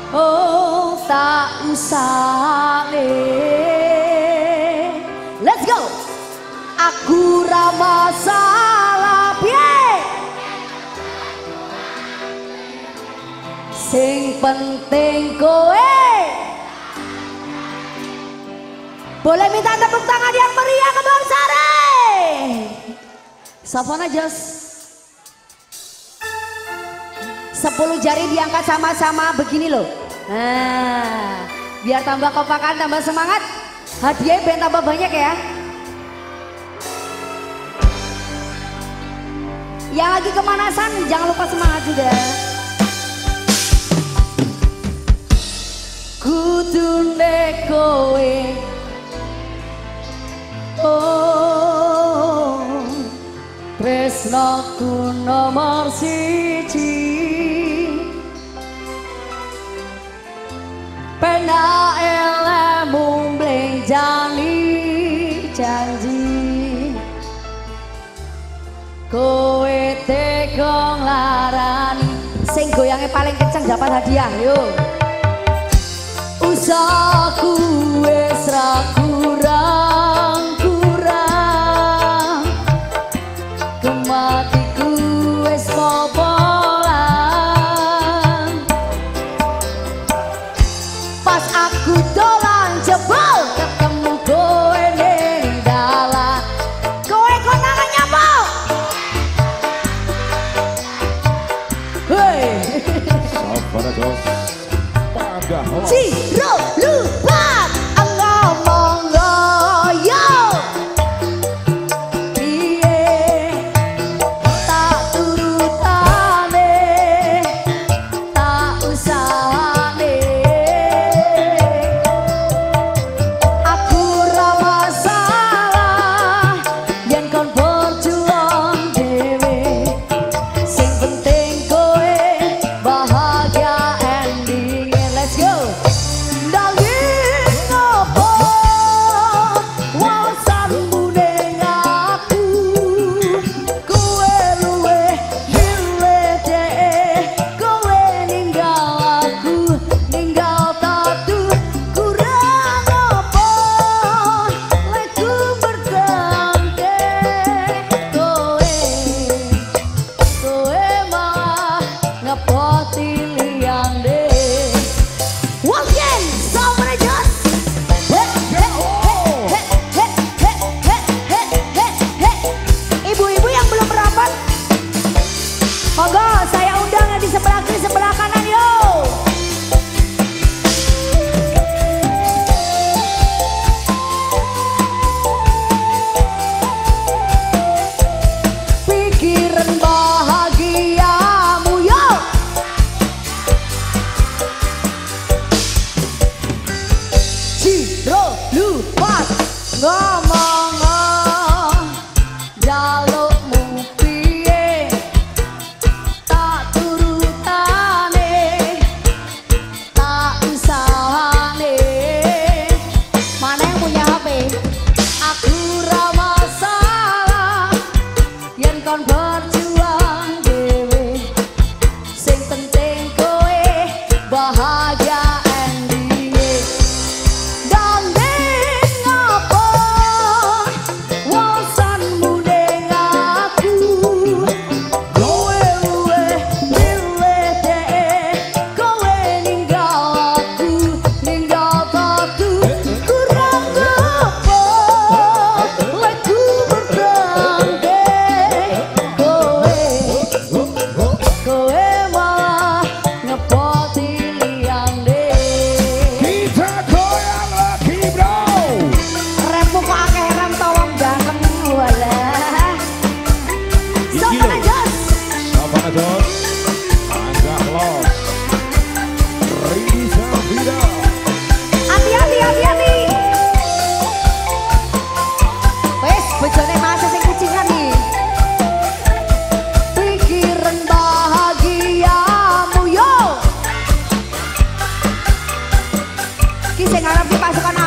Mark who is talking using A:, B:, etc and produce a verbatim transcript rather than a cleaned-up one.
A: Oh tak usah nih. Let's go. Aku ra masalah piye. Sing penting kowe. Boleh minta tepuk tangan yang meriah ke Bang Sare. Sofona Jos. Sepuluh jari diangkat sama-sama begini loh. Nah, biar tambah kompakan, tambah semangat. Hadiahnya biar tambah banyak ya. Yang lagi kemanasan jangan lupa semangat juga. Kudune kowe, oh tresnaku nomor siji. Pena elemu mblenjani janji. Kowe tegong larani. Sing goyangnya paling kenceng dapat hadiah. Yuk. Usahaku wis ra kurang-kurang. Kematiku wis popolan. Pas aku dolan jebol ketemu kowe ning dalan. Kowe konangan nyapa? Hei.
B: Sofona Jos. Pada
A: Ciro lupa ngomong yo. Piye tak turutane, tak usahane. Aku ra masalah yen kon berjuang dhewe. Sing penting kowe bahagia ending. Let's go. Nanging apa wasanmu ning aku. Kowe luwih milih dhek. Kowe ninggal aku, ninggal tatu. Kurang apa lek ku berganti. Kowe, kowe malah ngepoti liang deh. Once again, Sofona Jos. Ibu-ibu yang belum merapat, monggo saya undang di sebelah kiri, sebelah kanan yo. Pikiran bahagiamu yo. Ciro lupa ngomong jalukmu piye. Tak turutane, tak usahane. Mana yang punya H P? Aku ra masalah yen kon berjuang dhewe. Sing penting kowe bahagia endinge. Danding apa wasanmu ning aku. Kowe luwih milih dhek. Kowe ninggal aku, ninggal tatu. Kurang apa lek ku berganti. Kowe, kowe malah ngepoti liang deh.
B: kita goyang lagi bro.
A: Remmu kok akeh rem tolong banget walah. Sofona Jos.
B: Sofona Jos. Angga Los. Risa Vida.
A: Hati-hati, hati-hati. Wes, bojone masa sing kucingan nih. Pikiran bahagiamu yo. Ki sing ngarep pasukan